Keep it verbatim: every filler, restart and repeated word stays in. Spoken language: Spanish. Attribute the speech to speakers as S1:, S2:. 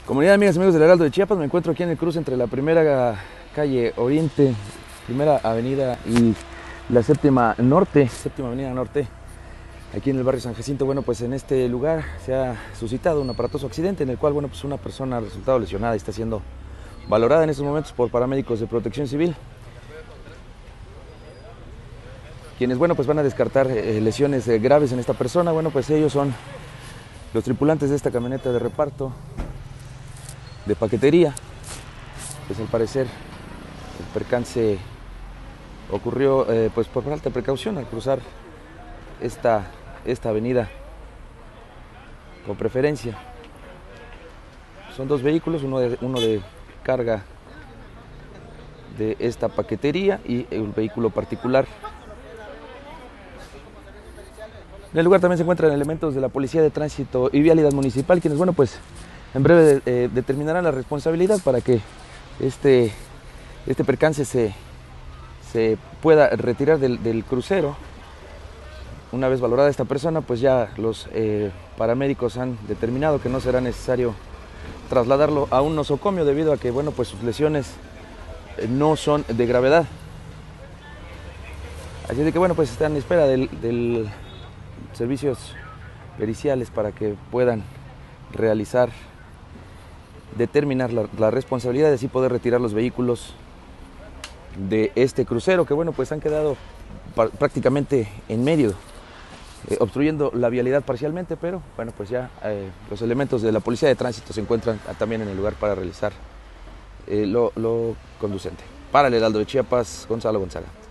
S1: Comunidad, amigas y amigos del Heraldo de Chiapas, me encuentro aquí en el cruce entre la primera calle Oriente, primera avenida y la séptima norte, séptima avenida norte, aquí en el barrio San Jacinto. Bueno, pues en este lugar se ha suscitado un aparatoso accidente en el cual, bueno, pues una persona ha resultado lesionada y está siendo valorada en estos momentos por paramédicos de Protección Civil, quienes, bueno, pues van a descartar eh, lesiones eh, graves en esta persona. Bueno, pues ellos son los tripulantes de esta camioneta de reparto de paquetería. Pues al parecer el percance ocurrió eh, pues por falta de precaución al cruzar esta, esta avenida con preferencia. Son dos vehículos, uno de, uno de carga de esta paquetería y el vehículo particular. En el lugar también se encuentran elementos de la Policía de Tránsito y Vialidad Municipal, quienes, bueno, pues en breve eh, determinarán la responsabilidad para que este, este percance se, se pueda retirar del, del crucero. Una vez valorada esta persona, pues ya los eh, paramédicos han determinado que no será necesario trasladarlo a un nosocomio debido a que, bueno, pues sus lesiones no son de gravedad. Así de que, bueno, pues están en espera del, del servicios periciales para que puedan realizar, determinar la, la responsabilidad y así poder retirar los vehículos de este crucero que, bueno, pues han quedado prácticamente en medio, eh, obstruyendo la vialidad parcialmente, pero bueno, pues ya eh, los elementos de la Policía de Tránsito se encuentran también en el lugar para realizar eh, lo, lo conducente. Para el Heraldo de Chiapas, Gonzalo Gonzaga.